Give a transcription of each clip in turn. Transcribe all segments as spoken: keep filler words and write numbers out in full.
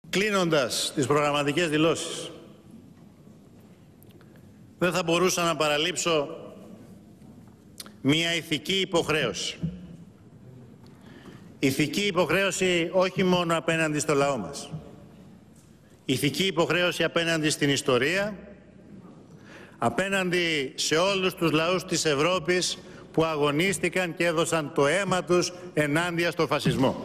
Κλείνοντας τις προγραμματικές δηλώσεις, δεν θα μπορούσα να παραλείψω μια ηθική υποχρέωση. Ηθική υποχρέωση όχι μόνο απέναντι στο λαό μας. Ηθική υποχρέωση απέναντι στην ιστορία, απέναντι σε όλους τους λαούς της Ευρώπης που αγωνίστηκαν και έδωσαν το αίμα τους ενάντια στο φασισμό.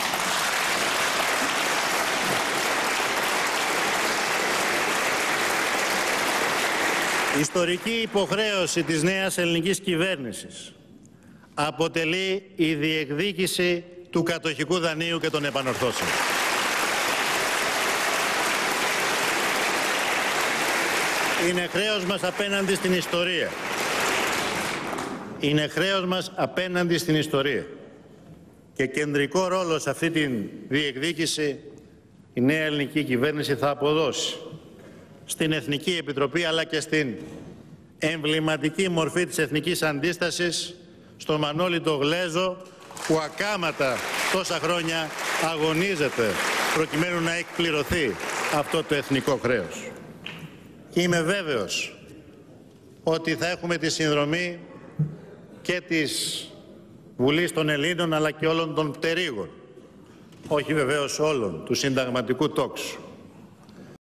Η ιστορική υποχρέωση της νέας ελληνικής κυβέρνησης αποτελεί η διεκδίκηση του κατοχικού δανείου και των επανορθώσεων. Είναι χρέος μας απέναντι στην ιστορία. Είναι χρέος μας απέναντι στην ιστορία. Και κεντρικό ρόλο σε αυτή τη διεκδίκηση η νέα ελληνική κυβέρνηση θα αποδώσει στην Εθνική Επιτροπή αλλά και στην εμβληματική μορφή της εθνικής αντίστασης στον Μανώλη τον Γλέζο, που ακάματα τόσα χρόνια αγωνίζεται προκειμένου να εκπληρωθεί αυτό το εθνικό χρέος. Και είμαι βέβαιος ότι θα έχουμε τη συνδρομή και της Βουλής των Ελλήνων αλλά και όλων των πτερίγων, όχι βεβαίως όλων, του συνταγματικού τόξου.